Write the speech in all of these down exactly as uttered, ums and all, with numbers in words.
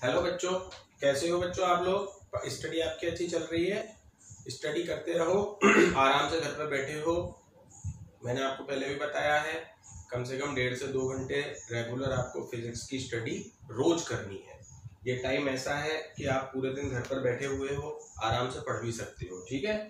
Hello बच्चों, कैसे हो बच्चों आप लोग? स्टडी आपकी अच्छी चल रही है? स्टडी करते रहो, आराम से घर पर बैठे हो। मैंने आपको पहले भी बताया है, कम से कम डेढ़ से दो घंटे रेगुलर आपको फिजिक्स की स्टडी रोज करनी है। ये टाइम ऐसा है कि आप पूरे दिन घर पर बैठे हुए हो, आराम से पढ़ भी सकते हो। ठीक है,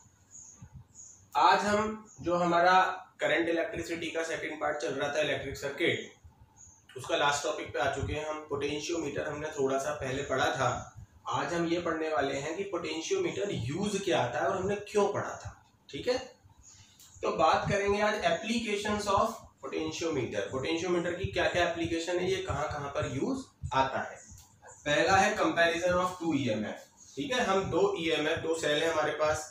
आज हम जो हमारा करंट इलेक्ट्रिसिटी का सेकंड पार्ट चल रहा था, इलेक्ट्रिक सर्किट, उसका लास्ट टॉपिक पे आ चुके हैं हम। पोटेंशियोमीटर हमने थोड़ा सा पहले पढ़ा था। आज हम ये पढ़ने वाले हैं कि पोटेंशियोमीटर यूज क्या आता है और हमने क्यों पढ़ा था। ठीक है, तो बात करेंगे आज एप्लीकेशंस ऑफ पोटेंशियोमीटर। पोटेंशियोमीटर की क्या क्या एप्लीकेशन है, ये कहां कहां पर यूज आता है। पहला है कंपैरिजन ऑफ टू ईएमएफ। ठीक है, हम दो ईएमएफ, दो सेल है हमारे पास।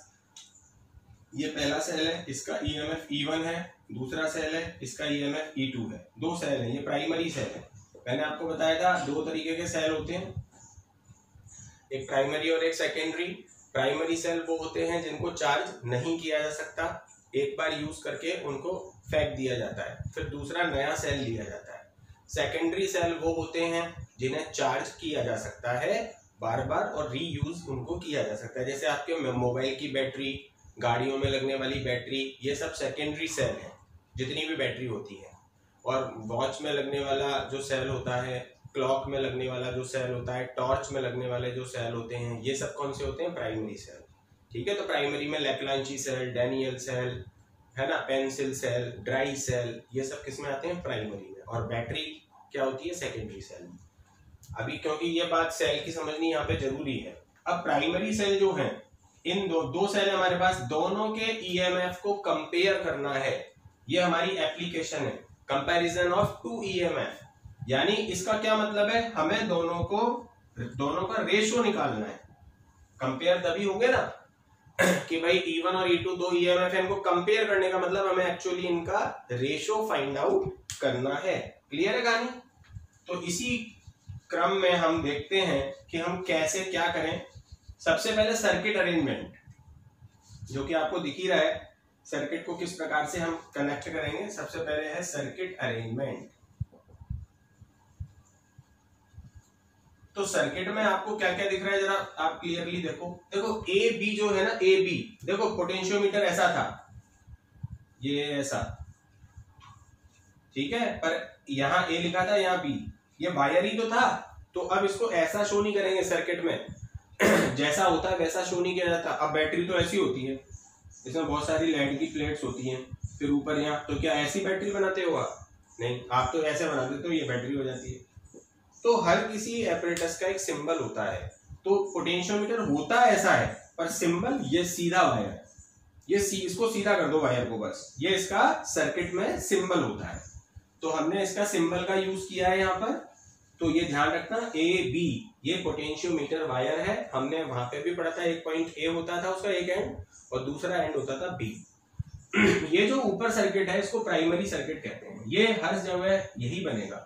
ये पहला सेल है, इसका ईएमएफ ई वन है, दूसरा सेल है, इसका ईएमएफ ई टू है। दो सेल है, ये प्राइमरी सेल है। मैंने आपको बताया था दो तरीके के सेल होते हैं, एक प्राइमरी और एक सेकेंडरी। प्राइमरी सेल वो होते हैं जिनको चार्ज नहीं किया जा सकता, एक बार यूज करके उनको फेंक दिया जाता है, फिर दूसरा नया सेल लिया जाता है। सेकेंडरी सेल वो होते हैं जिन्हें चार्ज किया जा सकता है बार बार और रीयूज उनको किया जा सकता है। जैसे आपके मोबाइल की बैटरी, गाड़ियों में लगने वाली बैटरी, ये सब सेकेंडरी सेल है जितनी भी बैटरी होती है। और वॉच में लगने वाला जो सेल होता है, क्लॉक में लगने वाला जो सेल होता है, टॉर्च में लगने वाले जो सेल होते हैं, ये सब कौन से होते हैं? Primary cell. ठीक है, तो प्राइमरी में लैप्लांची सेल, डैनियल सेल है ना, पेंसिल सेल, ड्राई सेल, ये सब किस में आते हैं? प्राइमरी में। और बैटरी क्या होती है? Secondary cell. अभी क्योंकि ये बात सेल की समझनी यहाँ पे जरूरी है। अब प्राइमरी सेल जो है, इन दो दो सेल हमारे पास, दोनों के ईएमएफ को कंपेयर करना है, ये हमारी एप्लीकेशन है, कंपैरिजन ऑफ टू ईएमएफ। यानी इसका क्या मतलब है? हमें दोनों को दोनों का रेशियो निकालना है। कंपेयर तभी होंगे ना कि भाई ई वन और ई टू दो ईएमएफ है, इनको कंपेयर करने का मतलब हमें एक्चुअली इनका रेशियो फाइंड आउट करना है। क्लियर है कहानी? तो इसी क्रम में हम देखते हैं कि हम कैसे क्या करें। सबसे पहले सर्किट अरेंजमेंट, जो कि आपको दिख ही रहा है, सर्किट को किस प्रकार से हम कनेक्ट करेंगे। सबसे पहले है सर्किट अरेंजमेंट। तो सर्किट में आपको क्या क्या दिख रहा है, जरा आप क्लियरली देखो। देखो ए बी जो है ना, ए बी, देखो पोटेंशियोमीटर ऐसा था, ये ऐसा, ठीक है, पर यहां ए लिखा था, यहां बी, ये वायर ही तो था। तो अब इसको ऐसा शो नहीं करेंगे सर्किट में, जैसा होता है वैसा शो नहीं किया जाता। अब बैटरी तो ऐसी होती है, इसमें बहुत सारी लेड की प्लेट्स होती हैं, फिर ऊपर यहाँ, तो क्या ऐसी बैटरी बनाते हो आप? नहीं, आप तो ऐसे बना देते हो, ये बैटरी हो जाती है। तो हर किसी एपरेटस का एक सिंबल होता है। तो पोटेंशियोमीटर होता ऐसा है, पर सिंबल ये सीधा वायर है, ये सी, इसको सीधा कर दो वायर को, बस ये इसका सर्किट में सिंबल होता है। तो हमने इसका सिंबल का यूज किया है यहाँ पर। तो ये ध्यान रखना, ए बी ये पोटेंशियोमीटर वायर है। हमने वहां पे भी पढ़ा था, एक पॉइंट ए होता था उसका एक एंड, और दूसरा एंड होता था बी। ये जो ऊपर सर्किट है, इसको प्राइमरी सर्किट कहते हैं। ये हर जगह यही बनेगा,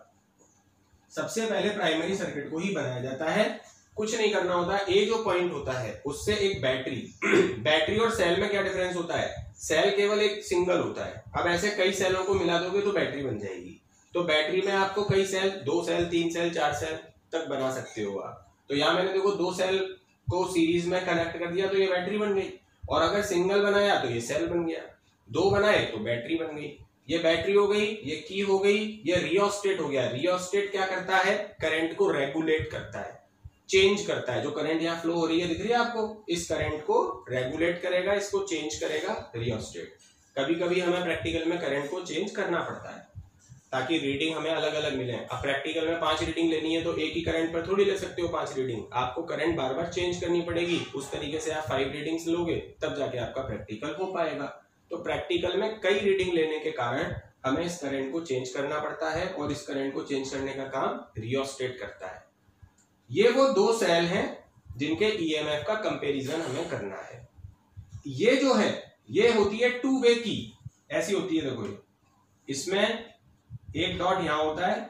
सबसे पहले प्राइमरी सर्किट को ही बनाया जाता है। कुछ नहीं करना होता, ए जो पॉइंट होता है उससे एक बैटरी बैटरी और सेल में क्या डिफरेंस होता है? सेल केवल एक सिंगल होता है। अब ऐसे कई सेलों को मिला दोगे तो बैटरी बन जाएगी। तो बैटरी में आपको कई सेल, दो सेल, तीन सेल, चार सेल तक बना सकते हो आप। तो यहाँ मैंने देखो दो सेल को सीरीज में कनेक्ट कर दिया, तो ये बैटरी बन गई। और अगर सिंगल बनाया तो ये सेल बन गया, दो बनाए तो बैटरी बन गई। ये बैटरी हो गई, ये की हो गई, ये रियोस्टेट हो गया। रियोस्टेट क्या करता है? करंट को रेगुलेट करता है, चेंज करता है। जो करंट यहाँ फ्लो हो रही है, दिख रही है आपको, इस करंट को रेगुलेट करेगा, इसको चेंज करेगा रियोस्टेट। कभी कभी हमें प्रैक्टिकल में करंट को चेंज करना पड़ता है ताकि रीडिंग हमें अलग अलग मिले। अब प्रैक्टिकल में पांच रीडिंग लेनी है तो एक ही करंट पर थोड़ी ले सकते हो पांच रीडिंग, आपको करंट बार बार चेंज करनी पड़ेगी। उस तरीके से आप फाइव रीडिंग्स लोगे, तब जाके आपका प्रैक्टिकल हो पाएगा। तो प्रैक्टिकल में कई रीडिंग लेने के कारण हमें इस करंट को चेंज करना पड़ता है, और इस करंट को चेंज करने का काम रियोस्टेट करता है। ये वो दो सेल हैं जिनके ईएमएफ का कंपैरिजन हमें करना है। ये जो है, ये होती है टू वे की, ऐसी होती है। देखो इसमें एक डॉट यहां होता है,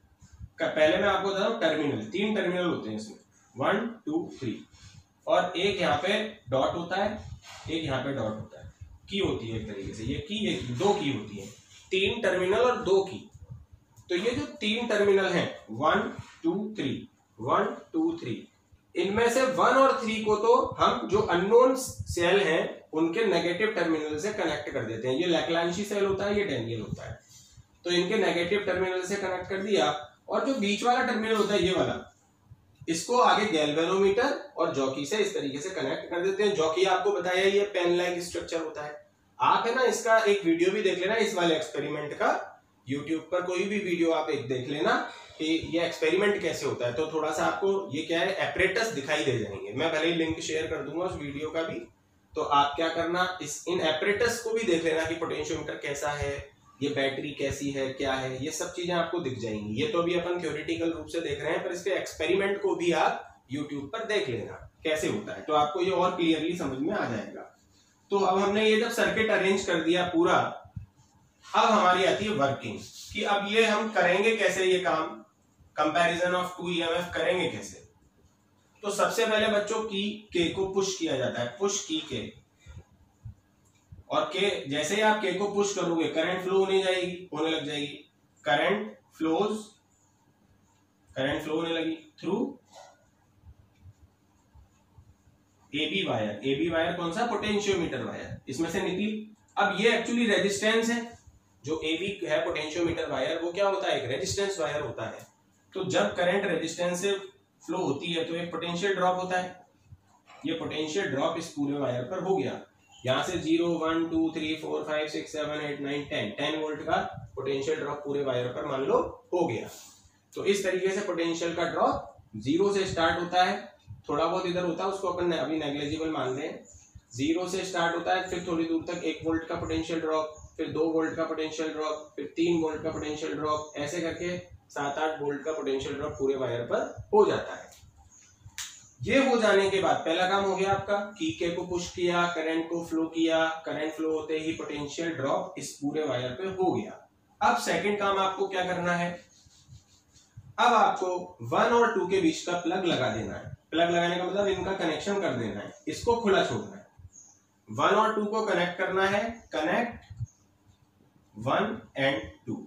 पहले मैं आपको बता दूं, टर्मिनल, तीन टर्मिनल होते हैं इसमें, वन टू थ्री, और एक यहाँ पे डॉट होता है, एक यहाँ पे डॉट होता है, की होती है एक तरीके से, ये की, एक दो की होती है, तीन टर्मिनल और दो की। तो ये जो तीन टर्मिनल हैं, one two three, one two three, इनमें से वन और थ्री को तो हम जो अननोन सेल हैं उनके नेगेटिव टर्मिनल से कनेक्ट कर देते हैं। ये लैग्रांजी सेल होता है, ये डैनियल होता है, तो इनके नेगेटिव टर्मिनल से कनेक्ट कर दिया। और जो बीच वाला टर्मिनल होता है ये वाला, इसको आगे गैल्वेनोमीटर और जॉकी से इस तरीके से कनेक्ट कर देते हैं। जॉकी आपको बताया ये पेन लाइक स्ट्रक्चर होता है। आप है ना इसका एक वीडियो भी देख लेना इस वाले एक्सपेरिमेंट का, यूट्यूब पर कोई भी वीडियो आप एक देख लेना कि ये एक्सपेरिमेंट कैसे होता है, तो थोड़ा सा आपको ये क्या है एपरेटस दिखाई दे जाएंगे। मैं भले ही लिंक शेयर कर दूंगा उस वीडियो का भी, तो आप क्या करना इस इन एपरेटस को भी देख लेना कि पोटेंशियोमीटर कैसा है, ये बैटरी कैसी है, क्या है, ये सब चीजें आपको दिख जाएंगी। ये तो अभी अपन थ्योरेटिकल रूप से देख रहे हैं, पर इसके एक्सपेरिमेंट को भी आप यूट्यूब पर देख लेना कैसे होता है, तो आपको ये और क्लियरली समझ में आ जाएगा। तो अब हमने ये जब सर्किट अरेंज कर दिया पूरा, अब हमारी आती है वर्किंग कि अब ये हम करेंगे कैसे, ये काम कंपैरिजन ऑफ टू ईएमएफ करेंगे कैसे। तो सबसे पहले बच्चों की के को पुश किया जाता है, पुश की के, और के जैसे ही आप के को पुश करोगे करंट फ्लो होने जाएगी होने लग जाएगी करंट फ्लोज करंट फ्लो होने लगी through AB wire. AB wire कौन सा, पोटेंशियोमीटर वायर, इसमें से निकली। अब ये एक्चुअली रेजिस्टेंस है, जो एबी है पोटेंशियोमीटर वायर, वो क्या होता है, एक रेजिस्टेंस वायर होता है। तो जब करंट रेजिस्टेंस से फ्लो होती है तो एक पोटेंशियल ड्रॉप होता है। ये पोटेंशियल ड्रॉप इस पूरे वायर पर हो गया, यहां से zero one two three four five six seven eight nine ten ten volt का पोटेंशियल ड्रॉप पूरे वायर पर मान लो हो गया। तो इस तरीके से पोटेंशियल का ड्रॉप जीरो से स्टार्ट होता है, थोड़ा बहुत इधर होता है उसको अपन अभी नेग्लिजिबल मान रहे हैं। जीरो से स्टार्ट होता है, फिर थोड़ी दूर तक एक वोल्ट का पोटेंशियल ड्रॉप, फिर दो वोल्ट का पोटेंशियल ड्रॉप, फिर तीन वोल्ट का पोटेंशियल ड्रॉप, ऐसे करके सात आठ वोल्ट का पोटेंशियल ड्रॉप पूरे वायर पर हो जाता है। ये हो जाने के बाद पहला काम हो गया आपका, की के को पुश किया, करंट को फ्लो किया, करंट फ्लो होते ही पोटेंशियल ड्रॉप इस पूरे वायर पे हो गया। अब सेकंड काम आपको क्या करना है, अब आपको वन और टू के बीच का प्लग लगा देना है। प्लग लगाने का मतलब इनका कनेक्शन कर देना है, इसको खुला छोड़ना है। वन और टू को कनेक्ट करना है, connect one and two,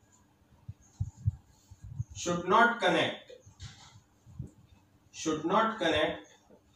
should not connect should not connect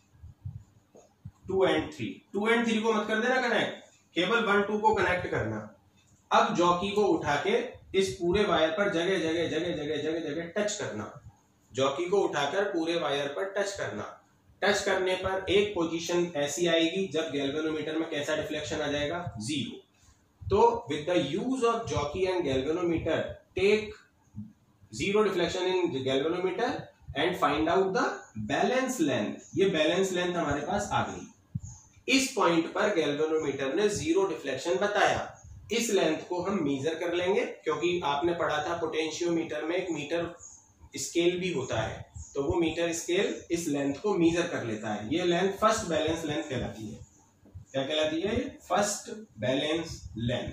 two and three. Two and three को मत कर देना कनेक्ट, केवल वन टू को कनेक्ट करना। अब जॉकी को उठा के इस पूरे वायर पर जगह जगह जगह जगह जगह जगह टच करना। जॉकी को उठाकर पूरे वायर पर टच करना। टच करने पर एक पोजीशन ऐसी आएगी जब गैल्वेनोमीटर में कैसा डिफ्लेक्शन आ जाएगा, जीरो। तो with the use of jockey and galvanometer take zero deflection in galvanometer and find out the balance length. ये बैलेंस लेंथ हमारे पास आ गई। इस पॉइंट पर गैल्वेनोमीटर ने जीरो डिफ्लेक्शन बताया। इस लेंथ को हम मीजर कर लेंगे, क्योंकि आपने पढ़ा था पोटेंशियोमीटर में एक मीटर स्केल भी होता है, तो वो मीटर स्केल इस लेंथ को मीजर कर लेता है। ये लेंथ फर्स्ट बैलेंस लेंथ कहलाती है। क्या कहलाती है, first balance length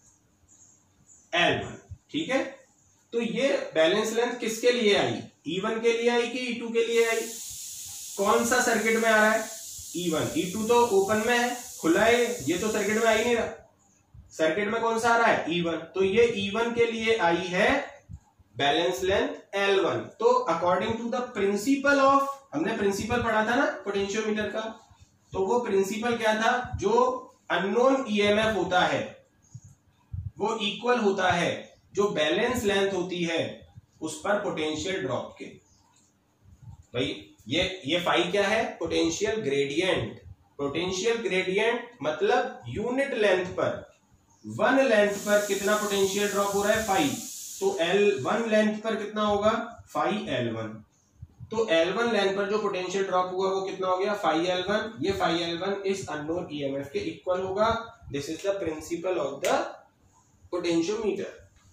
L one. ठीक है, तो ये बैलेंस लेंथ किसके लिए आई, ई वन के लिए आई कि ई टू के लिए आई। कौन सा सर्किट में आ रहा है, ई वन। ई टू तो ओपन में है, खुला है, ये तो सर्किट में आ ही नहीं रहा। सर्किट में कौन सा आ रहा है, ई वन। तो ये ई वन के लिए आई है बैलेंस लेंथ एल वन। तो according to the principle of, हमने प्रिंसिपल पढ़ा था ना पोटेंशियोमीटर का, तो वो प्रिंसिपल क्या था, जो अननोन ईएमएफ होता है वो इक्वल होता है जो बैलेंस लेंथ होती है उस पर पोटेंशियल ड्रॉप के। भाई ये ये फाई क्या है, पोटेंशियल ग्रेडियंट। पोटेंशियल ग्रेडियंट मतलब यूनिट लेंथ पर, वन लेंथ पर कितना पोटेंशियल ड्रॉप हो रहा है, फाई। तो एल वन लेंथ पर कितना होगा, फाई एल वन। तो एल वन लेंथ पर जो पोटेंशियल ड्रॉप हुआ वो कितना हो गया, फाई एल वन। ये फाई एल वन इस अननोन ईएमएफ के इक्वल होगा। This is the principle of the potentiometer.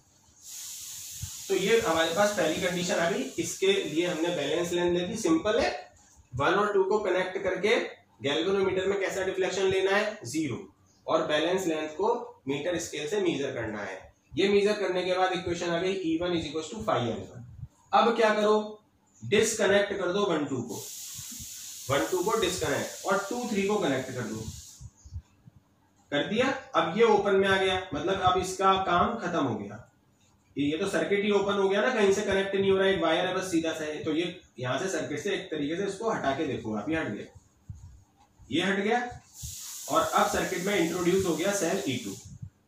तो ये हमारे पास पहली कंडीशन आ गई। इसके लिए हमने बैलेंस लेंथ ले दी, सिंपल है। वन और टू को कनेक्ट करके गैल्वेनोमीटर में कैसा डिफ्लेक्शन लेना है, जीरो, और बैलेंस लेंथ को मीटर स्केल से मीजर करना है। ये मीजर करने के बाद इक्वेशन आ गई E one is equal to phi L one. अब क्या करो, डिस्कनेक्ट कर दो वन टू को, वन टू को डिस्कनेक्ट, और टू थ्री को कनेक्ट कर दो। कर दिया। अब ये ओपन में आ गया, मतलब अब इसका काम खत्म हो गया। ये तो सर्किट ही ओपन हो गया ना, कहीं से कनेक्ट नहीं हो रहा है, एक वायर है बस सीधा सा है। तो ये यहाँ से सर्किट से एक तरीके से इसको हटा के देखो आप, ये हट गया, ये हट गया, और अब सर्किट में इंट्रोड्यूस हो गया सेल ई टू।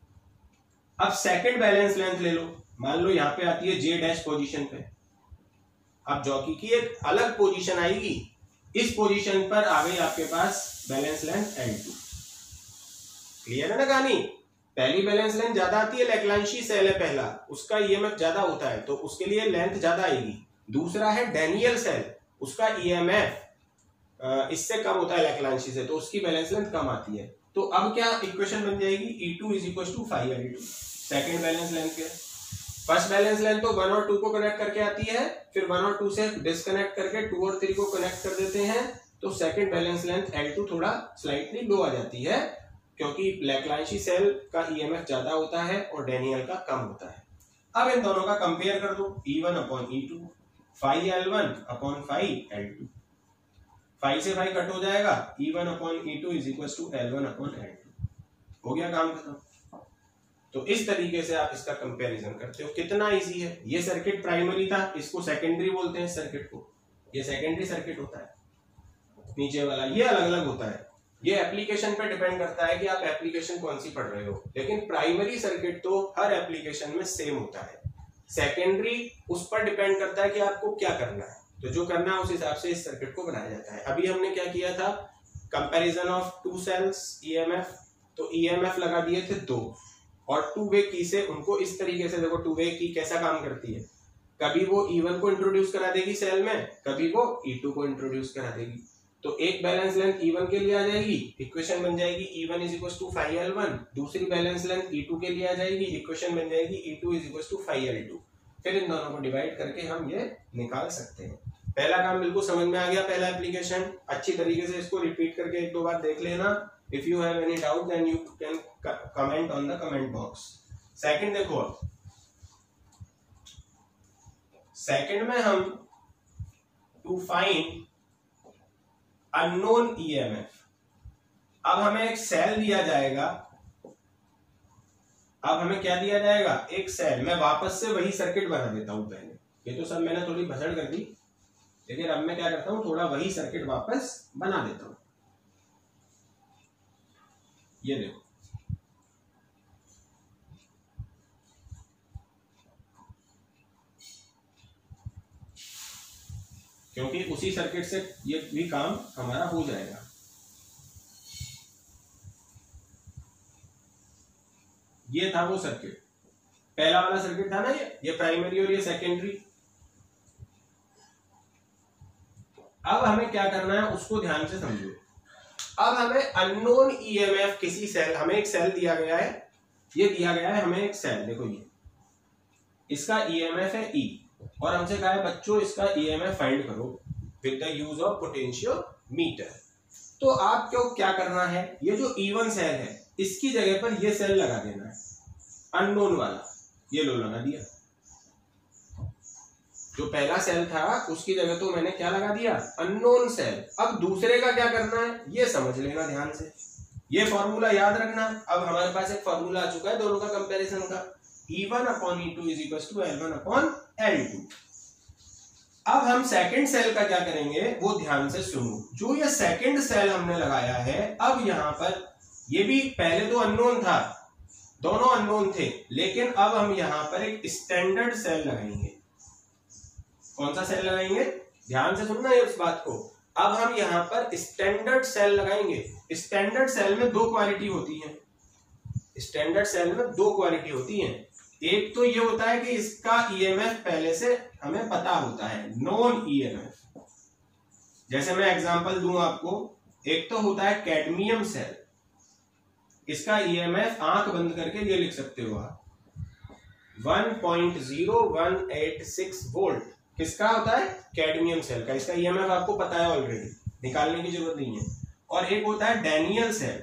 अब सेकंड बैलेंस लेंथ ले लो, मान लो यहाँ पे आती है जे डैश पोजीशन पे। अब जॉकी की एक अलग पोजीशन आएगी, इस पोजीशन पर आ गई आपके पास balance length L two. Clear है ना कहानी? पहली बैलेंस लेंथ ज्यादा आती है, लैग्रांजी सेल है पहला, उसका ईएमएफ ज्यादा होता है तो उसके लिए लेंथ ज्यादा आएगी। दूसरा है डैनियल सेल, उसका ईएमएफ इससे कम होता है लैग्रांजी से, तो उसकी बैलेंस लेंथ कम आती है। तो अब क्या इक्वेशन बन जाएगी, E two is equal to phi L two. Second balance length क्या है? फर्स्ट बैलेंस लेंथ तो वन और टू को कनेक्ट करके आती है, फिर वन और टू से डिस्कनेक्ट करके टू और थ्री को कनेक्ट कर देते हैं, तो second balance length L two थोड़ा स्लाइटली लो आ जाती है, क्योंकि लैग्रांजी सेल का ईएमएफ ज्यादा होता है और डैनियल का कम होता है। अब इन दोनों का कंपेयर कर दो, E one upon E two, phi L one upon phi L two, phi से फाइव कट हो जाएगा, E one upon E two is equal to L one upon L two. हो गया काम खत्म। तो इस तरीके से आप इसका कंपैरिजन करते हो, कितना इजी है। ये सर्किट प्राइमरी था, इसको सेकेंडरी बोलते हैं सर्किट को, ये सेकेंडरी सर्किट होता है। नीचे वाला ये अलग अलग होता है, ये एप्लीकेशन पे डिपेंड करता है कि आप एप्लीकेशन कौन सी पढ़ रहे हो, लेकिन प्राइमरी सर्किट तो हर एप्लीकेशन में सेम होता है। सेकेंडरी उस पर डिपेंड करता है कि आपको क्या करना है, तो जो करना है उस हिसाब से इस सर्किट को बनाया जाता है। अभी हमने क्या किया था, comparison of two cells EMF, तो ईएमएफ लगा दिए थे दो, और टू वे की से उनको इस तरीके से देखो, टू वे की कैसा काम करती है, कभी वो ई वन को इंट्रोड्यूस करा देगी सेल में, कभी वो ई टू को इंट्रोड्यूस करा देगी। तो एक बैलेंस लेंथ ई वन के लिए आ जाएगी, इक्वेशन बन जाएगी E one is equal to phi L one. दूसरी बैलेंस लेंथ ई टू के लिए आ जाएगी, इक्वेशन बन जाएगी E two is equal to phi L two. फिर इन दोनों को डिवाइड करके हम ये निकाल सकते हैं। पहला काम बिल्कुल समझ में आ गया, पहला एप्लीकेशन। अच्छी तरीके से इसको रिपीट करके एक दो बार देख लेना। If you have any doubt then you can comment on the comment box. Second देखो, सेकंड में हम टू फाइंड अननोन ईएमएफ। अब हमें एक सेल दिया जाएगा, अब हमें क्या दिया जाएगा, एक सेल। मैं वापस से वही सर्किट बना देता हूं। पहले ये तो सब मैंने थोड़ी भसड़ कर दी, लेकिन अब मैं क्या करता हूं, थोड़ा वही सर्किट वापस बना देता हूं। ये देखो, क्योंकि उसी सर्किट से ये भी काम हमारा हो जाएगा। ये था वो सर्किट, पहला वाला सर्किट था ना, ये ये प्राइमरी और ये सेकेंडरी। अब हमें क्या करना है उसको ध्यान से समझो। अब हमें अननोन ईएमएफ किसी सेल, हमें एक सेल दिया गया है, ये दिया गया है हमें एक सेल, देखो ये इसका ईएमएफ है ई, और हमसे कहा है बच्चों इसका ईएमएफ फाइंड करो with the use of potentiometer. तो आपको क्या करना है, ये जो ई वन सेल है इसकी जगह पर ये सेल लगा देना है, अननोन वाला, ये लो लगा दिया। जो पहला सेल था उसकी जगह तो मैंने क्या लगा दिया, अननोन सेल। अब दूसरे का क्या करना है ये समझ लेना ध्यान से, ये फॉर्मूला याद रखना। अब हमारे पास एक फॉर्मूला आ चुका है दोनों का कंपैरिजन का, E one upon E two is equal to L one upon L two. अब हम सेकंड सेल का क्या करेंगे वो ध्यान से सुनो। जो ये सेकंड सेल हमने लगाया है, अब यहां पर ये भी पहले तो अननोन था, दोनों अननोन थे, लेकिन अब हम यहां पर एक स्टैंडर्ड सेल लगाएंगे। कौन सा सेल लगाएंगे, ध्यान से सुनना है उस बात को। अब हम यहां पर स्टैंडर्ड सेल लगाएंगे। स्टैंडर्ड सेल में दो क्वालिटी होती है, स्टैंडर्ड सेल में दो क्वालिटी होती है। एक तो ये होता है कि इसका ईएमएफ पहले से हमें पता होता है, नॉन ईएमएफ। जैसे मैं एग्जांपल दूं आपको, एक तो होता है कैडमियम सेल, इसका ईएमएफ आंख बंद करके ये लिख सकते हो आप, one point zero one eight six volt. किसका होता है, कैडमियम सेल का, इसका ईएमएफ आपको पता है ऑलरेडी, निकालने की जरूरत नहीं है। और एक होता है डैनियल सेल,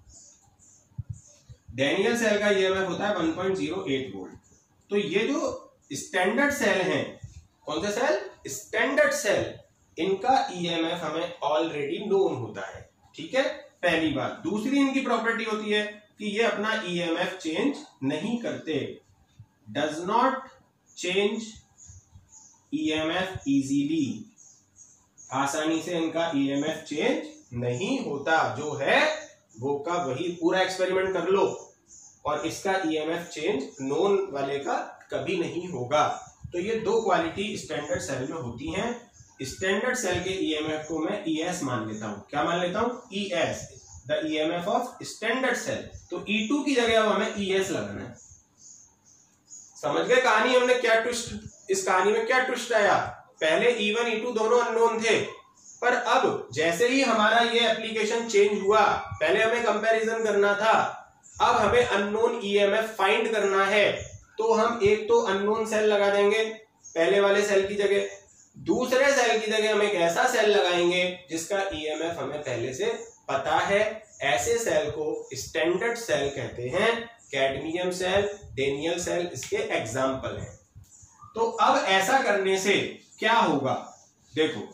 डैनियल सेल का ईएमएफ होता है one point zero eight volt. तो ये जो स्टैंडर्ड सेल हैं, कौन से सेल, स्टैंडर्ड सेल, इनका ईएमएफ हमें ऑलरेडी नोन होता है। ठीक है, पहली बात। दूसरी इनकी प्रॉपर्टी होती है कि ये अपना ईएमएफ चेंज नहीं करते। Does not change EMF easily, आसानी से इनका ईएमएफ चेंज नहीं होता, जो है वो का वही, पूरा एक्सपेरिमेंट कर लो और इसका ईएमएफ चेंज नॉन वाले का कभी नहीं होगा। तो ये दो क्वालिटी स्टैंडर्ड सेल में होती हैं। स्टैंडर्ड सेल के ईएमएफ को मैं ईएस मान लेता हूं। क्या मान लेता हूं? E S, the EMF of standard cell. तो ई टू की जगह अब हमें ईएस लगाना है। समझ गए कहानी? हमने क्या ट्विस्ट, इस कहानी में क्या ट्विस्ट आया? पहले ई वन ई टू दोनों अननोन थे, पर अब जैसे ही हमारा ये एप्लीकेशन चेंज हुआ, पहले हमें कंपैरिजन करना था, अब हमें अननोन ईएमएफ फाइंड करना है। तो हम एक तो अननोन सेल लगा देंगे पहले वाले सेल की जगह, दूसरे सेल की जगह हम एक ऐसा सेल लगाएंगे जिसका ईएमएफ हमें पहले से पता है। ऐसे सेल को स्टैंडर्ड सेल कहते हैं। कैडमियम सेल, डेनियल सेल इसके एग्जाम्पल हैं। तो अब ऐसा करने से क्या होगा? देखो,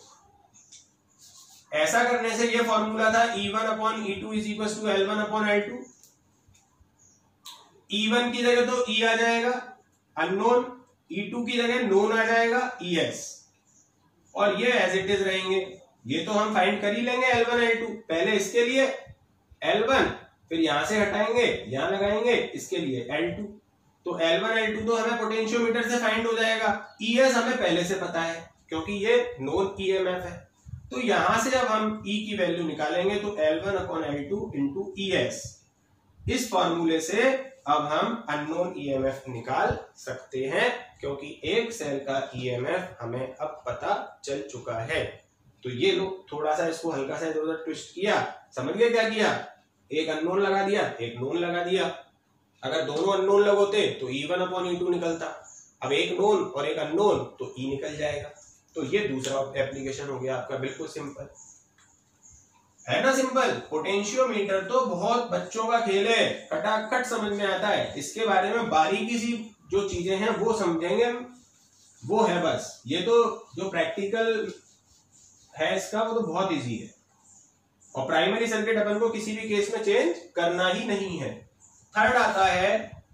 ऐसा करने से ये फॉर्मूला था E one upon E two is equal to L one upon L two. E one की जगह तो ई आ जाएगा अननोन, ई टू की जगह नोन आ जाएगा ई एस, और ये एज इट इज रहेंगे। ये तो हम फाइंड कर ही लेंगे एल वन एल टू। पहले इसके लिए एल वन, फिर यहां से हटाएंगे, यहां लगाएंगे, इसके लिए एल टू। तो एल वन एल टू तो हमें पोटेंशियोमीटर से फाइंड हो जाएगा। ई एस हमें पहले से पता है क्योंकि ये नॉन ईएमएफ है। तो यहां से जब हम E की वैल्यू निकालेंगे तो L one upon L two into E S. इस फॉर्मूले से अब हम अननोन ईएमएफ निकाल सकते हैं, क्योंकि एक सेल का ईएमएफ हमें अब पता चल चुका है। तो ये लो, थोड़ा सा इसको हल्का सा इधर उधर ट्विस्ट किया, समझ गए क्या किया? एक अननोन लगा दिया, एक नोन लगा दिया। अगर दोनों अननोन लगोते तो E one upon E two निकलता। अब एक नोन और एक अननोन तो ई निकल जाएगा। तो ये दूसरा एप्लीकेशन हो गया आपका, बिल्कुल सिंपल है ना। सिंपल पोटेंशियोमीटर तो बहुत बच्चों का खेल है, खटाखट समझ में आता है। इसके बारे में बारीकी सी जो चीजें हैं वो समझेंगे हम, वो है बस। ये तो जो प्रैक्टिकल है इसका वो तो बहुत इजी है। और प्राइमरी सर्किट अपन को किसी भी केस में चेंज करना ही नहीं है। थर्ड आता है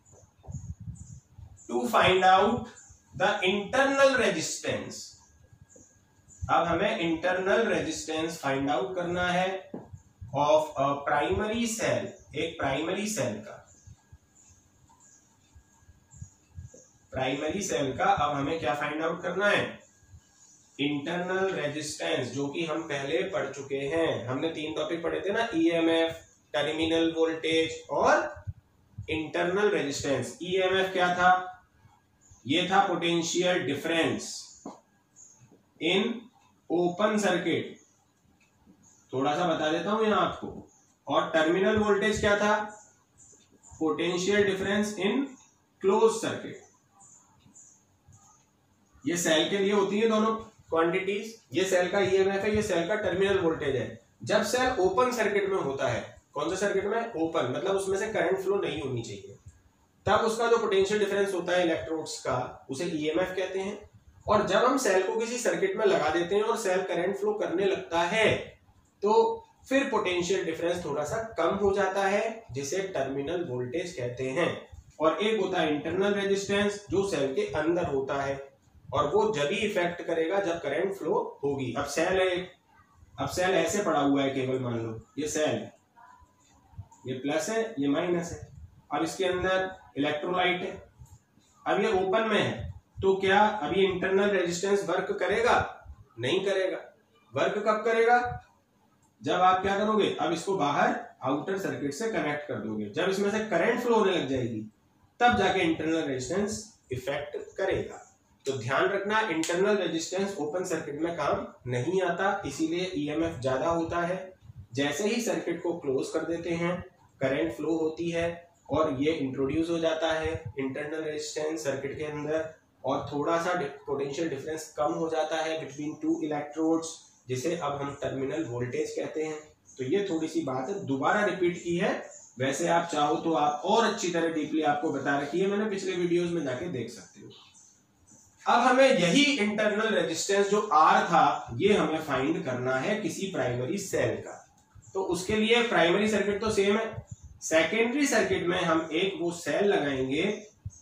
to find out the internal resistance. अब हमें इंटरनल रेजिस्टेंस फाइंड आउट करना है ऑफ अ प्राइमरी सेल, एक प्राइमरी सेल का। प्राइमरी सेल का अब हमें क्या फाइंड आउट करना है? इंटरनल रेजिस्टेंस, जो कि हम पहले पढ़ चुके हैं। हमने तीन टॉपिक पढ़े थे ना, ईएमएफ, टर्मिनल वोल्टेज और इंटरनल रेजिस्टेंस। ईएमएफ क्या था? ये था potential difference in open circuit, थोड़ा सा बता देता हूं यहां आपको। और टर्मिनल वोल्टेज क्या था? Potential difference in close circuit. ये सेल के लिए होती है दोनों क्वांटिटीज। ये सेल का ईएमएफ है, ये सेल का टर्मिनल वोल्टेज है। जब सेल ओपन सर्किट में होता है, कौन से सर्किट में? ओपन, मतलब उसमें से करंट फ्लो नहीं होनी चाहिए, तब उसका जो पोटेंशियल डिफरेंस होता है इलेक्ट्रोड्स का, उसे ईएमएफ कहते हैं। और जब हम सेल को किसी सर्किट में लगा देते हैं और सेल करंट फ्लो करने लगता है, तो फिर पोटेंशियल डिफरेंस थोड़ा सा कम हो जाता है, जिसे टर्मिनल वोल्टेज कहते हैं। और एक होता है इंटरनल रेजिस्टेंस, जो सेल के अंदर होता है, और वो जब ही इफेक्ट करेगा जब करंट फ्लो होगी। अब सेल है, अब सेल ऐसे पड़ा हुआ है केवल, मान लो ये सेल, ये प्लस है, ये माइनस है। अब इसके अंदर इलेक्ट्रोलाइट है, अब ये ओपन में है, तो क्या अभी इंटरनल रेजिस्टेंस वर्क करेगा? नहीं करेगा। वर्क कब करेगा? जब आप क्या करोगे? अब इसको बाहर आउटर सर्किट से कनेक्ट कर दोगे। जब इसमें से करंट फ्लो होने लग जाएगी, तब जाके इंटरनल रेजिस्टेंस इफेक्ट करेगा। तो ध्यान रखना, इंटरनल रेजिस्टेंस ओपन सर्किट में काम नहीं आता, इसीलिए ईएमएफ ज्यादा होता है। जैसे ही सर्किट को क्लोज कर देते हैं, करंट फ्लो होती है और ये इंट्रोड्यूस हो जाता है इंटरनल रेजिस्टेंस सर्किट के अंदर, और थोड़ा सा पोटेंशियल डिफरेंस कम हो जाता है बिटवीन टू इलेक्ट्रोड्स, जिसे अब हम टर्मिनल वोल्टेज कहते हैं। तो ये थोड़ी सी बात है, दोबारा रिपीट की है। वैसे आप चाहो तो आप और अच्छी तरह डीपली आपको बता रखी है, मैंने पिछले वीडियोस में जाके देख सकते हो। अब हमें यही इंटरनल रेजिस्टेंस जो आर था, ये हमें फाइंड करना है किसी प्राइमरी सेल का। तो उसके लिए प्राइमरी सर्किट तो सेम है, सेकेंडरी सर्किट में हम एक वो सेल लगाएंगे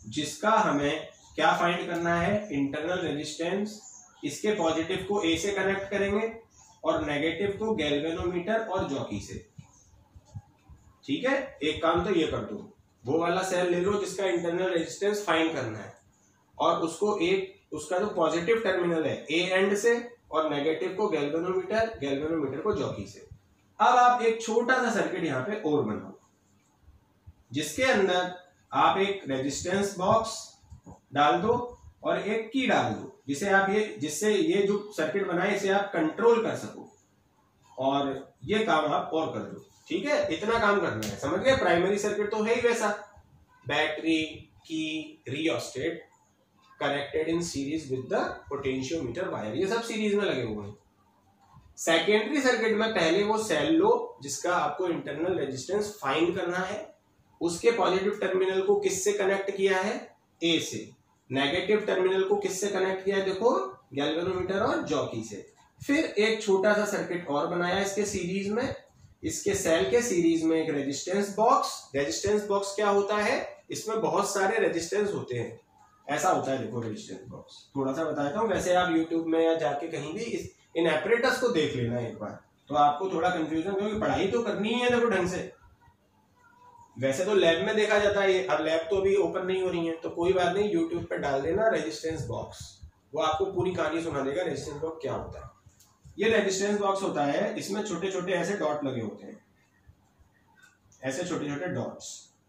जिसका हमें क्या फाइंड करना है, इंटरनल रेजिस्टेंस। इसके पॉजिटिव को ए से कनेक्ट करेंगे और नेगेटिव को गैल्वेनोमीटर और जॉकी से। ठीक है, एक काम तो ये कर दो, वो वाला सेल ले लो जिसका इंटरनल रेजिस्टेंस फाइंड करना है, और उसको एक उसका जो पॉजिटिव टर्मिनल है ए एंड से, और नेगेटिव को गैल्वेनोमीटर, गैल्वेनोमीटर को जॉकी से। अब आप एक छोटा सा सर्किट यहाँ पे और बनाओ, जिसके अंदर आप एक रेजिस्टेंस बॉक्स डाल दो और एक की डाल दो, जिसे आप ये जिससे ये जो सर्किट बनाए इसे आप कंट्रोल कर सको, और ये काम आप और कर दो। ठीक है, इतना काम करना है, समझ गए। प्राइमरी सर्किट तो है ही वैसा, battery, key, rheostat connected in series with the potentiometer wire, ये सब सीरीज में लगे हुए हैं। सेकेंडरी सर्किट में पहले वो सेल लो जिसका आपको इंटरनल रेजिस्टेंस फाइंड करना है, उसके पॉजिटिव टर्मिनल को किससे कनेक्ट किया है, ए से, नेगेटिव टर्मिनल को किससे कनेक्ट किया है, देखो गैल्वेनोमीटर और जॉकी से। फिर एक छोटा सा सर्किट और बनाया इसके सीरीज में, इसके सेल के सीरीज में एक रेजिस्टेंस बॉक्स। रेजिस्टेंस बॉक्स क्या होता है, इसमें बहुत सारे रेजिस्टेंस होते हैं, ऐसा होता है। देखो रेजिस्टेंस बॉक्स थोड़ा सा बताता हूँ, वैसे आप यूट्यूब में या जाके कहीं भी इस इन एपरेटस को देख लेना एक बार, तो आपको थोड़ा कंफ्यूजन, क्योंकि पढ़ाई तो करनी है देखो ढंग से। वैसे तो लैब में देखा जाता है, अब लैब तो अभी ओपन नहीं हो रही है, तो कोई बात नहीं, यूट्यूब पे डाल देना रेजिस्टेंस बॉक्स, वो आपको पूरी कहानी सुना देगा रेजिस्टेंस बॉक्स क्या होता है। ये रेजिस्टेंस बॉक्स होता है, इसमें छोटे छोटे ऐसे डॉट लगे होते हैं, ऐसे छोटे छोटे डॉट्स,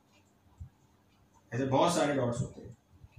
ऐसे बहुत सारे डॉट्स होते हैं।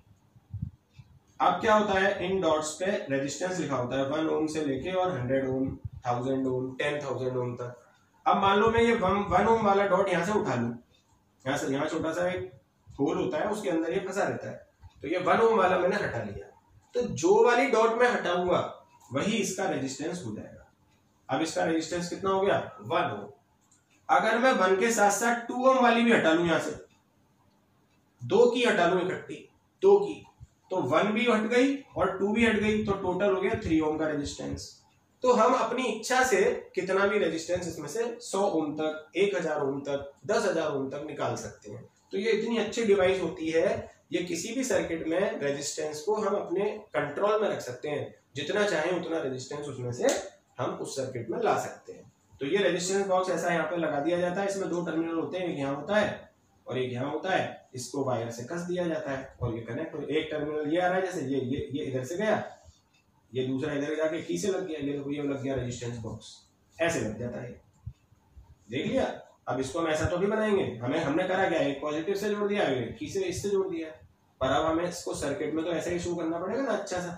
अब क्या होता है, इन डॉट्स पे रेजिस्टेंस लिखा होता है, वन ओम से लेके और hundred ohm, thousand ohm, ten thousand ohm तक। अब मान लो मैं ये वन वन ओम वाला डॉट यहाँ से उठा लूं, यहाँ से, यहाँ छोटा सा एक होल होता है, उसके अंदर ये फंसा रहता है, तो ये वन ओम वाला मैंने हटा लिया, तो जो वाली डॉट मैं हटाऊंगा वही इसका रेजिस्टेंस हो जाएगा। अब इसका रेजिस्टेंस कितना हो गया, वन ओम। अगर मैं वन के साथ साथ टू ओम वाली भी हटा लूं, यहाँ से दो की हटा लूं इकट्ठी, दो की, तो वन भी हट गई और टू भी हट गई, तो टोटल हो गया थ्री ओम का रेजिस्टेंस। तो हम अपनी इच्छा से कितना भी रेजिस्टेंस इसमें से सौ ओम तक, एक हजार ओम तक, दस हजार ओम तक निकाल सकते हैं। तो ये इतनी अच्छी डिवाइस होती है, ये किसी भी सर्किट में रेजिस्टेंस को हम अपने कंट्रोल में रख सकते हैं, जितना चाहें उतना रेजिस्टेंस उसमें से हम उस सर्किट में ला सकते हैं। तो ये रेजिस्टेंस बॉक्स ऐसा यहाँ पे लगा दिया जाता है, इसमें दो टर्मिनल होते हैं, एक यहाँ होता है और एक यहाँ होता है, इसको वायर से कस दिया जाता है और ये कनेक्ट हो, एक टर्मिनल ये आ रहा है, जैसे ये ये ये इधर से गया, ये दूसरा इधर जाके की से लग गया, ये देखो ये लग गया रेजिस्टेंस बॉक्स, ऐसे लग जाता है, देख लिया। अब इसको हम ऐसा तो भी बनाएंगे, हमें हमने करा क्या, एक पॉजिटिव से जोड़ दिया, एक की से इससे जोड़ दिया, पर अब हमें इसको सर्किट में तो ऐसा ही शो करना पड़ेगा ना, अच्छा सा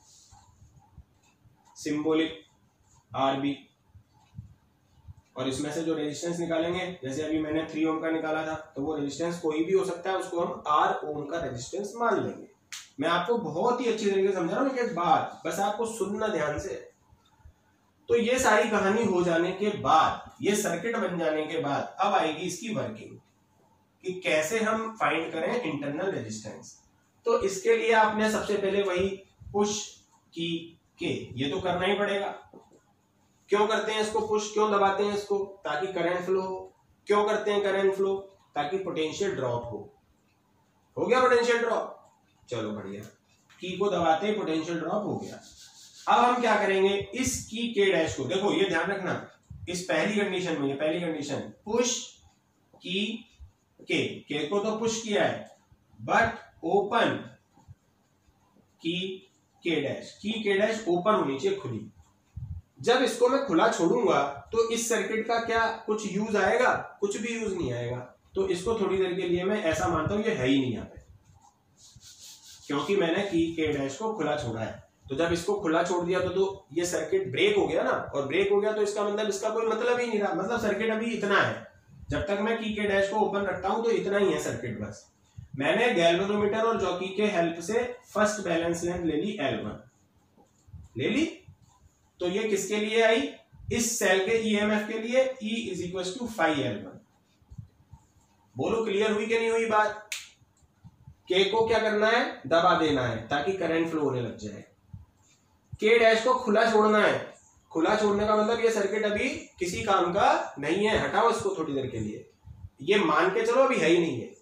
सिंबॉलिक आरबी। और इसमें से जो रेजिस्टेंस निकालेंगे, जैसे अभी मैंने थ्री ओम का निकाला था, तो वो रेजिस्टेंस कोई भी हो सकता है, उसको हम आर ओम का रेजिस्टेंस मान लेंगे। मैं आपको बहुत ही अच्छी तरीके से समझा रहा हूँ, एक बात बस आपको सुनना ध्यान से। तो ये सारी कहानी हो जाने के बाद, ये सर्किट बन जाने के बाद, अब आएगी इसकी वर्किंग, कि कैसे हम फाइंड करें इंटरनल रेजिस्टेंस। तो इसके लिए आपने सबसे पहले वही पुश की के, ये तो करना ही पड़ेगा। क्यों करते हैं इसको पुश, क्यों दबाते हैं इसको, ताकि करंट फ्लो हो। क्यों करते हैं करंट फ्लो, ताकि पोटेंशियल ड्रॉप हो। हो गया पोटेंशियल ड्रॉप, चलो बढ़िया, की को दबाते ही पोटेंशियल ड्रॉप हो गया। अब हम क्या करेंगे, इस की के डैश को, देखो ये ध्यान रखना, इस पहली कंडीशन में, ये पहली कंडीशन पुश की के, के को तो पुश किया है, बट ओपन की के डैश, की के डैश ओपन होनी चाहिए, खुली। जब इसको मैं खुला छोड़ूंगा तो इस सर्किट का क्या कुछ यूज आएगा, कुछ भी यूज नहीं आएगा। तो इसको थोड़ी देर के लिए मैं ऐसा मानता हूं ये है ही नहीं यहाँ पे, क्योंकि मैंने की के डैश को खुला छोड़ा है। तो जब इसको खुला छोड़ दिया तो, तो ये सर्किट ब्रेक हो गया ना, और ब्रेक हो गया तो इसका मतलब इसका कोई मतलब ही नहीं रहा, मतलब सर्किट अभी इतना है। जब तक मैं की के डैश को ओपन रखता हूं तो इतना ही है सर्किट बस। मैंने गैल्वेनोमीटर और जॉकी के हेल्प से फर्स्ट बैलेंस लेंथ ले ली एल वन, ले ली। तो ये किसके लिए आई, इस सेल के ईएमएफ के लिए, E is equal to phi L one. बोलो क्लियर हुई कि नहीं हुई बात। के को क्या करना है, दबा देना है ताकि करंट फ्लो होने लग जाए। के डैश को खुला छोड़ना है। खुला छोड़ने का मतलब ये सर्किट अभी किसी काम का नहीं है, हटाओ इसको थोड़ी देर के लिए, ये मान के चलो अभी है ही नहीं है।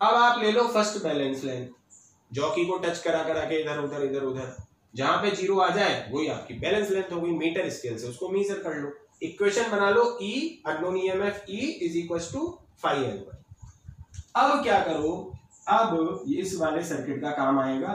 अब आप ले लो फर्स्ट बैलेंस लेंथ, जॉकी को टच करा करा के इधर उधर इधर उधर, जहां पे जीरो आ जाए वही आपकी बैलेंस लेंथ हो गई। मीटर स्केल से उसको मेजर कर लो, इक्वेशन बना लो, E unknown EMF E is equal to phi L one. अब क्या करो, अब इस वाले सर्किट का काम आएगा,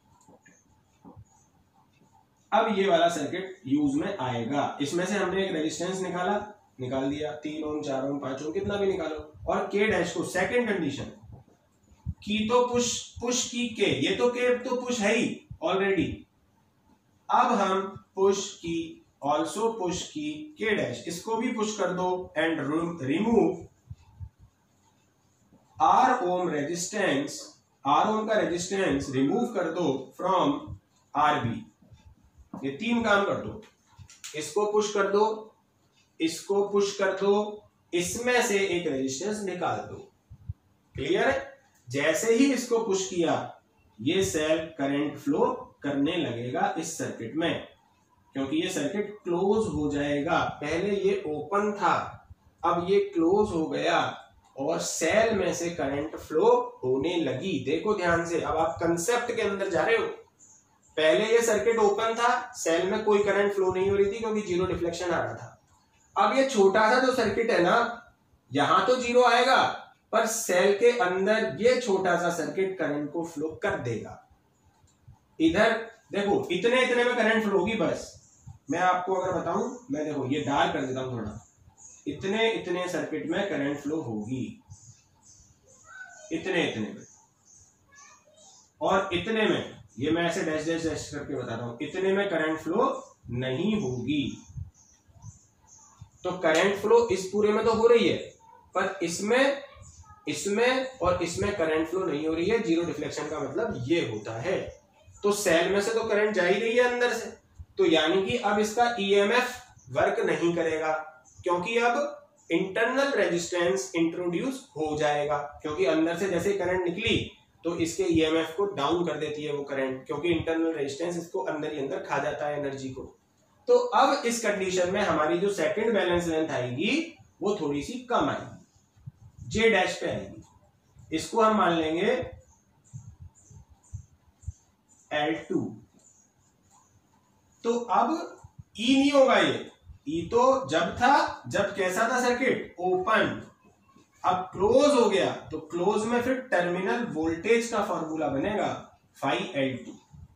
अब ये वाला सर्किट यूज में आएगा। इसमें से हमने एक रेजिस्टेंस निकाला, निकाल दिया, तीन ओम, चार ओम, पांच ओम, कितना भी निकालो, और के डैश को सेकंड कंडीशन की तो पुश पुश की के, ये तो के तो पुश है ही ऑलरेडी। अब हम पुश की ऑल्सो पुश की के डैश, इसको भी पुश कर दो and remove R ohm resistance, R ohm का रेजिस्टेंस रिमूव कर दो फ्रॉम आर बी। ये तीन काम कर दो, इसको पुश कर दो, इसको पुश कर दो, इसमें से एक रेजिस्टेंस निकाल दो। क्लियर है? जैसे ही इसको पुश किया ये सेल करंट फ्लो करने लगेगा इस सर्किट में, क्योंकि ये सर्किट क्लोज हो जाएगा। पहले ये ओपन था, अब ये क्लोज हो गया और सेल में से करंट फ्लो होने लगी। देखो ध्यान से, अब आप कंसेप्ट के अंदर जा रहे हो। पहले ये सर्किट ओपन था, सेल में कोई करंट फ्लो नहीं हो रही थी क्योंकि जीरो डिफ्लेक्शन आ रहा था। अब ये छोटा सा जो सर्किट है ना, यहां तो जीरो आएगा पर सेल के अंदर ये छोटा सा सर्किट करंट को फ्लो कर देगा। इधर देखो इतने इतने में करंट फ्लो होगी बस। मैं आपको अगर बताऊं, मैं देखो ये डार्क कर देता हूं थोड़ा, इतने इतने सर्किट में करंट फ्लो होगी, इतने इतने में, और इतने में, ये मैं ऐसे डैश डैश डैश करके बताता हूं, इतने में करंट फ्लो नहीं होगी। तो करंट फ्लो इस पूरे में तो हो रही है, पर इसमें इसमें और इसमें करंट फ्लो नहीं हो रही है। जीरो डिफ्लेक्शन का मतलब ये होता है। तो सेल में से तो करंट जा ही रही है अंदर से, तो यानी कि अब इसका ईएमएफ वर्क नहीं करेगा, क्योंकि अब इंटरनल रेजिस्टेंस इंट्रोड्यूस हो जाएगा। क्योंकि अंदर से जैसे करंट निकली तो इसके ईएमएफ को डाउन कर देती है वो करंट, क्योंकि इंटरनल रेजिस्टेंस इसको अंदर ही अंदर खा जाता है एनर्जी को। तो अब इस कंडीशन में हमारी जो सेकंड बैलेंस लेंथ आएगी वो थोड़ी सी कम आएगी, जे डैश पे आएगी। इसको हम मान लेंगे एल टू। तो अब ई नहीं होगा, ये ई तो जब था, जब कैसा था सर्किट ओपन, अब क्लोज हो गया तो क्लोज में फिर टर्मिनल वोल्टेज का फॉर्मूला बनेगा फाइव एल टू।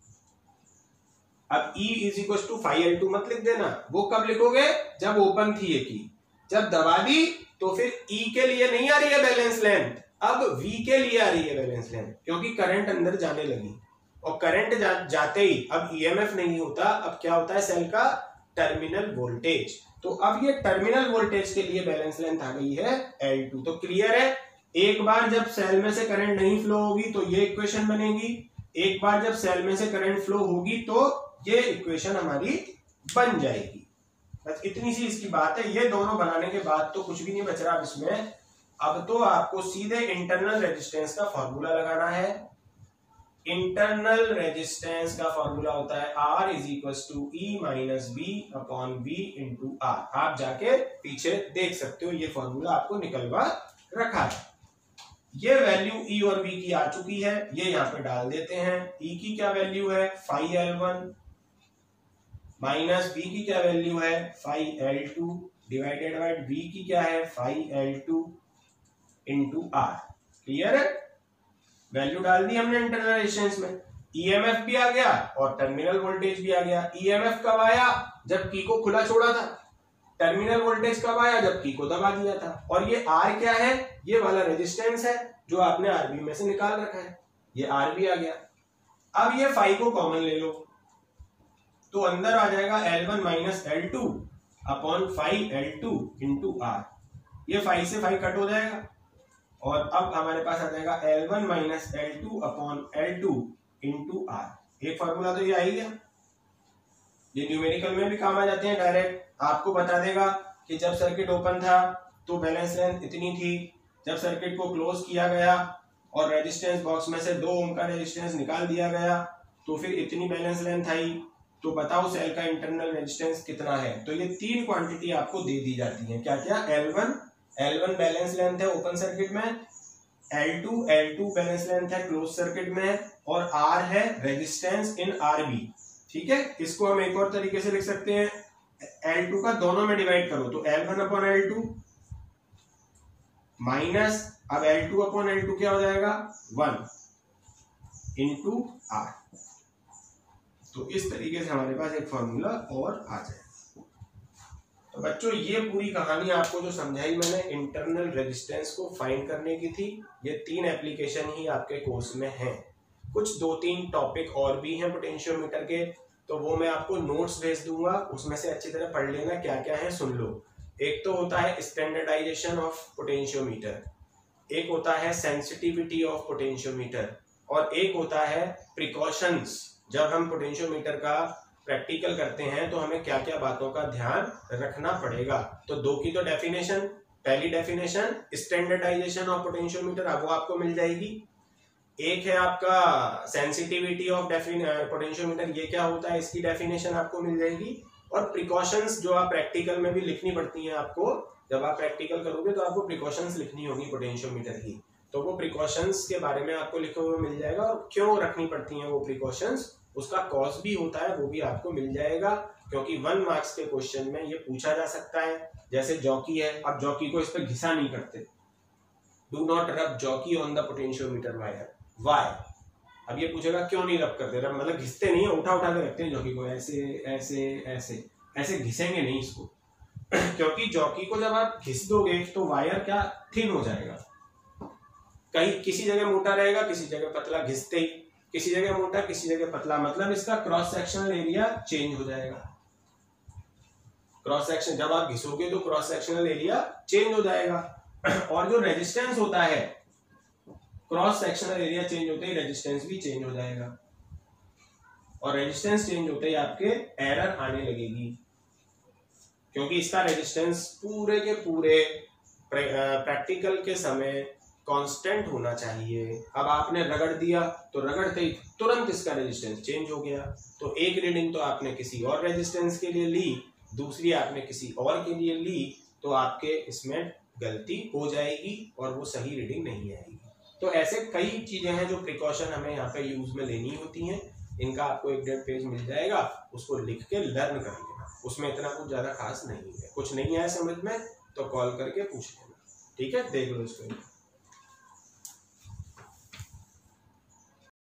अब E is equal to phi L two मत लिख देना, वो कब लिखोगे जब ओपन थी ये की, जब दबा दी तो फिर E के लिए नहीं आ रही है बैलेंस लेंथ, अब V के लिए आ रही है बैलेंस लेंथ, क्योंकि करंट अंदर जाने लगी। और करंट जा, जाते ही अब ईएमएफ नहीं होता, अब क्या होता है सेल का टर्मिनल वोल्टेज। तो अब ये टर्मिनल वोल्टेज के लिए बैलेंस लेंथ आ गई है एल टू। तो क्लियर है, एक बार जब सेल में से करंट नहीं फ्लो होगी तो ये इक्वेशन बनेगी, एक बार जब सेल में से करंट फ्लो होगी तो ये इक्वेशन हमारी बन जाएगी। बस इतनी सी इसकी बात है। ये दोनों बनाने के बाद तो कुछ भी नहीं बच रहा इसमें। अब तो आपको सीधे इंटरनल रेजिस्टेंस का फॉर्मूला लगाना है। इंटरनल रेजिस्टेंस का फॉर्मूला होता है R is equal to E minus B upon B into R. आप जाके पीछे देख सकते हो, ये फॉर्मूला आपको निकलवा रखा है। ये वैल्यू ई और बी की आ चुकी है, ये यहाँ पे डाल देते हैं। ई की क्या वैल्यू है phi L one, minus B की क्या वैल्यू है phi L two, divided by B की क्या है phi L two into R. Clear है, वैल्यू डाल दी हमने इंटरनल रेजिस्टेंस में। ईएमएफ भी आ गया और टर्मिनल वोल्टेज भी आ गया। ईएमएफ कब आया जब की को खुला छोड़ा था, टर्मिनल वोल्टेज कब आया जब की को दबा दिया था। और ये आर क्या है, ये वाला रेजिस्टेंस है जो आपने आरबी में से निकाल रखा है, ये आर भी आ गया। अब ये फाइव को कॉमन ले लो तो अंदर आ जाएगा L one minus L two upon phi L two into R. ये फाइव से फाइव कट हो जाएगा और अब हमारे पास आ जाएगा L one minus L two upon L two into R. एक फॉर्मूला तो ये आ ही गया। ये न्यूमेरिकल में भी काम आ जाते हैं, डायरेक्ट आपको बता देगा कि जब सर्किट ओपन था तो बैलेंस लेंथ इतनी थी, जब सर्किट को क्लोज किया गया और रेजिस्टेंस बॉक्स में से दो ओम का रेजिस्टेंस निकाल दिया गया तो फिर इतनी बैलेंस लेंथ आई। तो बताओ सेल का इंटरनल रेजिस्टेंस कितना है। तो ये तीन क्वांटिटी आपको दे दी जाती है। क्या क्या, L one, L one balance length है ओपन सर्किट में, L two L two balance length है क्लोज सर्किट में, और R है रेजिस्टेंस इन आर बी। ठीक है, इसको हम एक और तरीके से लिख सकते हैं, एल टू का दोनों में डिवाइड करो तो L one upon L two minus, अब L two upon L two क्या हो जाएगा, वन इंटू आर। तो इस तरीके से हमारे पास एक फॉर्मूला और आ जाए। तो बच्चों ये पूरी कहानी आपको जो समझाई मैंने इंटरनल रेजिस्टेंस को फाइंड करने की थी, ये तीन एप्लीकेशन ही आपके कोर्स में हैं। कुछ दो तीन टॉपिक और भी हैं पोटेंशियोमीटर के, तो वो मैं आपको नोट्स भेज दूंगा, उसमें से अच्छी तरह पढ़ लेना क्या क्या है, सुन लो। एक तो होता है स्टैंडर्डाइजेशन ऑफ पोटेंशियोमीटर, एक होता है सेंसिटिविटी ऑफ पोटेंशियोमीटर, और एक होता है प्रिकॉशंस। जब हम पोटेंशियोमीटर का प्रैक्टिकल करते हैं तो हमें क्या क्या बातों का ध्यान रखना पड़ेगा। तो दो की तो डेफिनेशन, पहली डेफिनेशन स्टैंडर्डाइजेशन ऑफ पोटेंशियोमीटर, अब वो आपको मिल जाएगी। एक है आपका सेंसिटिविटी ऑफ पोटेंशियोमीटर, ये क्या होता है इसकी डेफिनेशन आपको मिल जाएगी। और प्रिकॉशंस जो आप प्रैक्टिकल में भी लिखनी पड़ती हैं आपको, जब आप प्रैक्टिकल करोगे तो आपको प्रिकॉशंस लिखनी होगी पोटेंशियोमीटर की, तो वो प्रिकॉशंस के बारे में आपको लिखे हुए मिल जाएगा, और क्यों रखनी पड़ती हैं वो प्रिकॉशंस, उसका कॉज भी होता है, वो भी आपको मिल जाएगा, क्योंकि वन मार्क्स के क्वेश्चन में ये पूछा जा सकता है। जैसे जॉकी है, अब जॉकी को इस पर घिसा नहीं करते, do not rub jockey on the potentiometer wire, why. अब ये पूछेगा क्यों नहीं रब करते, रब मतलब घिसते नहीं है, उठा उठा के रखते हैं जॉकी को, ऐसे ऐसे ऐसे ऐसे घिसेंगे नहीं इसको क्योंकि जॉकी को जब आप घिस दोगे तो वायर क्या थिन हो जाएगा, कहीं किसी जगह मोटा रहेगा, किसी जगह पतला, घिसते ही किसी जगह मोटा किसी जगह पतला, मतलब इसका क्रॉस सेक्शनल एरिया चेंज हो जाएगा। क्रॉस सेक्शन जब आप घिसोगे तो क्रॉस सेक्शनल एरिया चेंज हो जाएगा। और जो रेजिस्टेंस होता है, क्रॉस सेक्शनल एरिया चेंज होते ही रेजिस्टेंस भी चेंज हो जाएगा, और रेजिस्टेंस चेंज होते ही आपके एरर आने लगेगी, क्योंकि इसका रेजिस्टेंस पूरे के पूरे प्रैक्टिकल के समय कांस्टेंट होना चाहिए। अब आपने रगड़ दिया तो रगड़ते ही तुरंत इसका रेजिस्टेंस चेंज हो गया, तो एक रीडिंग तो आपने किसी और रेजिस्टेंस के लिए ली, दूसरी आपने किसी और के लिए ली, तो आपके इसमें गलती हो जाएगी और वो सही रीडिंग नहीं आएगी। तो ऐसे कई चीजें हैं जो प्रिकॉशन हमें यहाँ पे यूज में लेनी होती हैं, इनका आपको एक डेढ़ पेज मिल जाएगा, उसको लिख के लर्न कर लेना, उसमें इतना कुछ ज्यादा खास नहीं है। कुछ नहीं आया समझ में तो कॉल करके पूछ लेना, ठीक है, देख लो इसको।